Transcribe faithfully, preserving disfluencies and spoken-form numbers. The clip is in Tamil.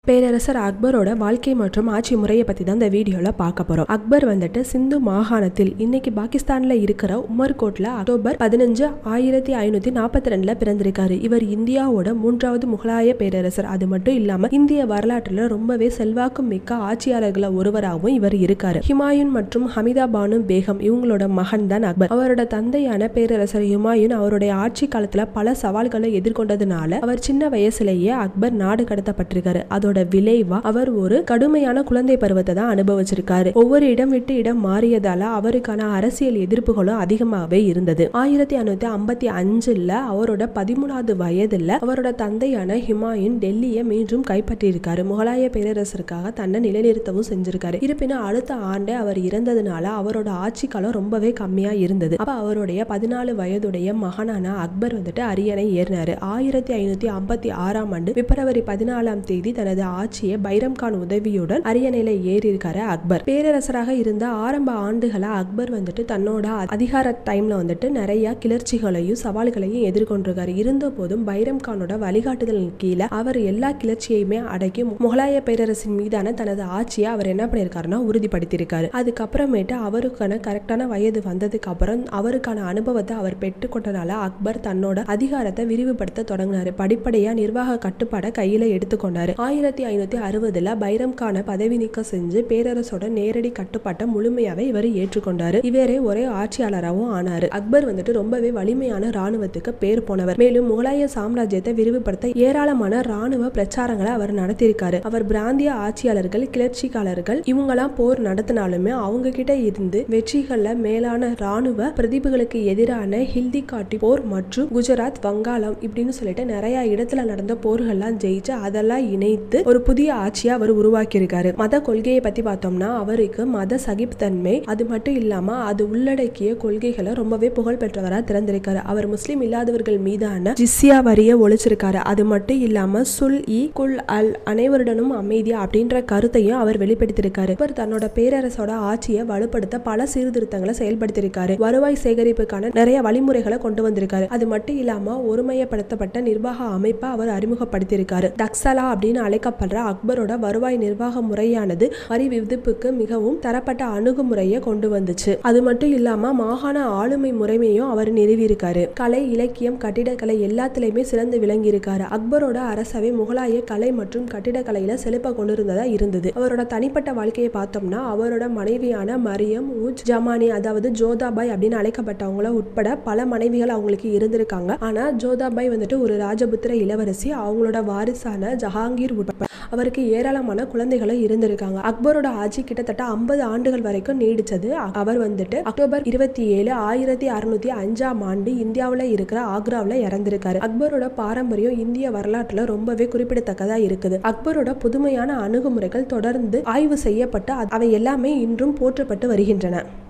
பேரரசர் அக்பரோட வாழ்க்கை மற்றும் ஆட்சி முறையை பத்தி தான் இந்த வீடியோல பார்க்க போறோம். அக்பர் வந்துட்டு சிந்து மாகாணத்தில் இன்னைக்கு பாகிஸ்தான்ல இருக்கிற உமர்கோட்ல அக்டோபர் பதினஞ்சு ஆயிரத்தி ஐநூத்தி நாற்பத்தி ரெண்டுல பிறந்திருக்காரு. இவர் இந்தியாவோட மூன்றாவது முகலாய பேரரசர். அது மட்டும் இல்லாம இந்திய வரலாற்றுல ரொம்பவே செல்வாக்கு மிக்க ஆட்சியாளர்கள ஒருவராகவும் இவர் இருக்காரு. ஹுமாயூன் மற்றும் ஹமிதா பானு பேகம் இவங்களோட மகன் தான் அக்பர். அவரோட தந்தையான பேரரசர் ஹுமாயூன் அவருடைய ஆட்சி காலத்துல பல சவால்களை எதிர்கொண்டதுனால அவர் சின்ன வயசுலேயே அக்பர் நாடு கடத்தப்பட்டிருக்காரு. அதோட விளைவா அவர் ஒரு கடுமையான குழந்தை பருவத்தை தான் அனுபவிச்சிருக்காரு. ஒவ்வொரு இடம் விட்டு இடம் மாறியதால அவருக்கான அரசியல் எதிர்ப்புகளும் அதிகமாகவே இருந்தது. ஆயிரத்தி ஐநூத்தி ஐம்பத்தி அஞ்சுல அவரோட பதிமூணாவது வயதுல அவரோட தந்தையான ஹுமாயூன் டெல்லியை மீண்டும் கைப்பற்றியிருக்காரு. முகலாய பேரரசருக்காக தன்னை நிலைநிறுத்தவும் செஞ்சிருக்காரு. இருப்பினும் அடுத்த ஆண்டே அவர் இறந்ததுனால அவரோட ஆட்சி காலம் ரொம்பவே கம்மியா இருந்தது. அப்ப அவருடைய பதினாலு வயதுடைய மகனான அக்பர் வந்துட்டு அரியணை ஏறினாரு. ஆயிரத்தி ஐநூத்தி ஐம்பத்தி ஆறாம் ஆண்டு பிப்ரவரி பதினாலாம் தேதி தனது ஆட்சியை பைரம் கான் உதவியுடன் அரியணையில ஏறி இருக்காரு அக்பர். பேரரசராக இருந்த ஆரம்ப ஆண்டுகளா அக்பர் வந்துட்டு தன்னோட அதிகார டைம்ல வந்துட்டு நிறைய கிளர்ச்சிகளையும் சவால்களையும் எதிர்கொண்டிருக்காரு. இருந்த போதும் பைரம் கானோட வழிகாட்டுதலின் கீழே அவர் எல்லா கிளர்ச்சியுமே அடக்கி முகலாய பேரரசின் மீதான தனது ஆட்சியை அவர் என்ன பண்ணிருக்காருன்னா உறுதிப்படுத்தியிருக்காரு. அதுக்கப்புறமேட்டு அவருக்கான கரெக்டான வயது வந்ததுக்கு அப்புறம் அவருக்கான அனுபவத்தை அவர் பெற்றுக்கொண்டனால அக்பர் தன்னோட அதிகாரத்தை விரிவுபடுத்த தொடங்கினாரு. படிப்படியா நிர்வாக கட்டுப்பாடை கையில எடுத்துக்கொண்டாரு. ஆயிரத்தி ஐநூத்தி அறுபதுல பைரம் கானை பதவி நீக்கம் செஞ்சு பேரரசோட நேரடி கட்டுப்பாட்டை முழுமையாவே இவர் ஏற்றுக்கொண்டாரு. இவரே ஒரே ஆட்சியாளராகவும் ஆனாரு. அக்பர் வந்துட்டு ரொம்பவே வலிமையான ராணுவத்துக்கு பேர் போனவர். மேலும் முகலாய சாம்ராஜ்யத்தை விரிவுபடுத்த ஏராளமான ராணுவ பிரச்சாரங்களை அவர் நடத்தியிருக்காரு. அவர் பிராந்திய ஆட்சியாளர்கள், கிளர்ச்சிக்காரர்கள் இவங்கெல்லாம் போர் நடத்தினாலுமே அவங்க கிட்ட இருந்து வெற்றிகள்ல மேலான ராணுவ பிரதிபுகளுக்கு எதிரான ஹில்தி காட்டி போர் மற்றும் குஜராத், வங்காளம் இப்படின்னு சொல்லிட்டு நிறைய இடத்துல நடந்த போர்கள்லாம் ஜெயிச்சு அதெல்லாம் இணைத்து ஒரு புதிய ஆட்சியை அவர் உருவாக்கி இருக்காரு. மத கொள்கையை பத்தி பார்த்தோம்னா அவருக்கு மத சகிப்புத்தன்மை அது மட்டும் இல்லாம அது உள்ளடக்கிய கொள்கைகளை ரொம்பவே புகழ் பெற்றவரா திறந்திருக்காரு. அவர் முஸ்லிம் இல்லாதவர்கள் மீதான ஜிஸ்யா வரியை ஒழிச்சிருக்காரு. அது மட்டும் இல்லாம சுல் இ குல் அல் அனைவருடனும் அமைதியா அப்படின்ற கருத்தையும் அவர் வெளிப்படுத்தியிருக்காரு. இவர் தன்னோட பேரரசோட ஆட்சியை வலுப்படுத்த பல சீர்திருத்தங்களை செயல்படுத்தியிருக்காரு. வருவாய் சேகரிப்புக்கான நிறைய வழிமுறைகளை கொண்டு வந்திருக்காரு. அது மட்டும் இல்லாம ஒருமையப்படுத்தப்பட்ட நிர்வாக அமைப்பை அவர் அறிமுகப்படுத்தியிருக்காரு. டக்சலா அப்படின்னு அழைக்கப்படுற அக்பரோட வருவாய் நிர்வாக முறையானது வரி விதிப்புக்கு மிகவும் தரப்பட்ட அணுகுமுறையை கொண்டு வந்துச்சு. அது மட்டும் இல்லாம மாகாண ஆளுமை முறைமையும் அவர் நிறுவியிருக்காரு. கலை, இலக்கியம், கட்டிடக்கலை எல்லாத்திலையுமே சிறந்து விளங்கி இருக்காரு. அக்பரோட அரசவை முகலாய கலை மற்றும் கட்டிடக்கலையில செழிப்ப கொண்டிருந்ததா இருந்தது. அவரோட தனிப்பட்ட வாழ்க்கையை பார்த்தோம்னா அவரோட மனைவியான மரியம் உஜ் ஜமானி அதாவது ஜோதாபாய் அப்படின்னு அழைக்கப்பட்டவங்கள உட்பட பல மனைவிகள் அவங்களுக்கு இருந்திருக்காங்க. ஆனா ஜோதாபாய் வந்துட்டு ஒரு ராஜபுத்திர இளவரசி. அவங்களோட வாரிசான ஜஹாங்கீர் உட்பட அவருக்கு ஏராளமான குழந்தைகளை இருந்திருக்காங்க. அக்பரோட ஆட்சி கிட்டத்தட்ட ஐம்பது ஆண்டுகள் வரைக்கும் நீடிச்சது. அவர் வந்துட்டு அக்டோபர் இருபத்தி ஏழு ஆயிரத்தி அறுநூத்தி அஞ்சாம் ஆண்டு இந்தியாவில இருக்கிற ஆக்ராவில இறந்திருக்காரு. அக்பரோட பாரம்பரியம் இந்திய வரலாற்றுல ரொம்பவே குறிப்பிடத்தக்கதா இருக்குது. அக்பரோட புதுமையான அணுகுமுறைகள் தொடர்ந்து ஆய்வு செய்யப்பட்டு அவை எல்லாமே இன்றும் போற்றப்பட்டு வருகின்றன.